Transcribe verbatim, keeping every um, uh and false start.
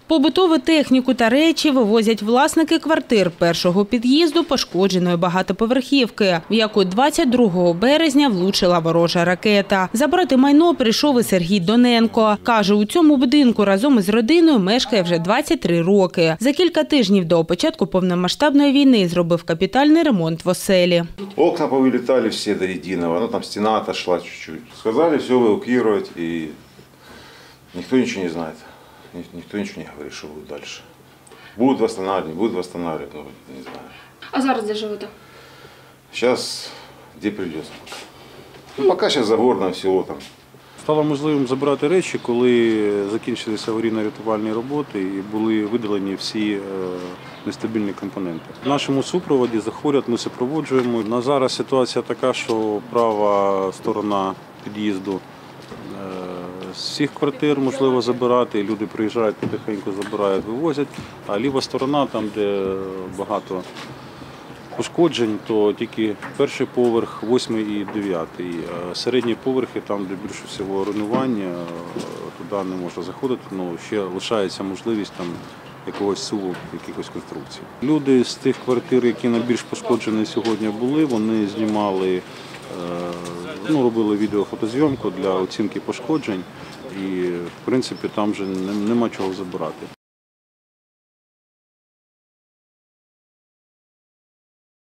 Побутову техніку та речі вивозять власники квартир першого під'їзду пошкодженої багатоповерхівки, в яку двадцять другого березня влучила ворожа ракета. Забрати майно прийшов і Сергій Доненко. Каже, у цьому будинку разом із родиною мешкає вже двадцять три роки. За кілька тижнів до початку повномасштабної війни зробив капітальний ремонт в оселі. Окна повилітали всі до єдиного, ну, там стіна отошла чуть-чуть. Сказали все евакуювати і ніхто нічого не знає. Никто ничего не говорит, что будет дальше. Будут восстанавливать, не будут восстанавливать, ну, не знаю. А зараз де живете? Сейчас где придется пока. Ну, пока сейчас Загорно, всего там. Стало можливим забрати речі, коли закінчилися аварійно-рятувальні роботи і були видалені всі нестабільні компоненти. В нашому супроводі заходять, ми супроводжуємо. На зараз ситуація така, що права сторона під'їзду з всіх квартир можливо забирати, люди приїжджають, потихеньку забирають, вивозять, а ліва сторона, там де багато пошкоджень, то тільки перший поверх, восьмий і дев'ятий. Середні поверхи, там де більше всього руйнування, туди не можна заходити, але ще лишається можливість там якогось суву, якихось конструкцій. Люди з тих квартир, які найбільш пошкоджені сьогодні були, вони знімали, ну, робили відео-фотозйомку для оцінки пошкоджень і, в принципі, там вже нема чого забирати.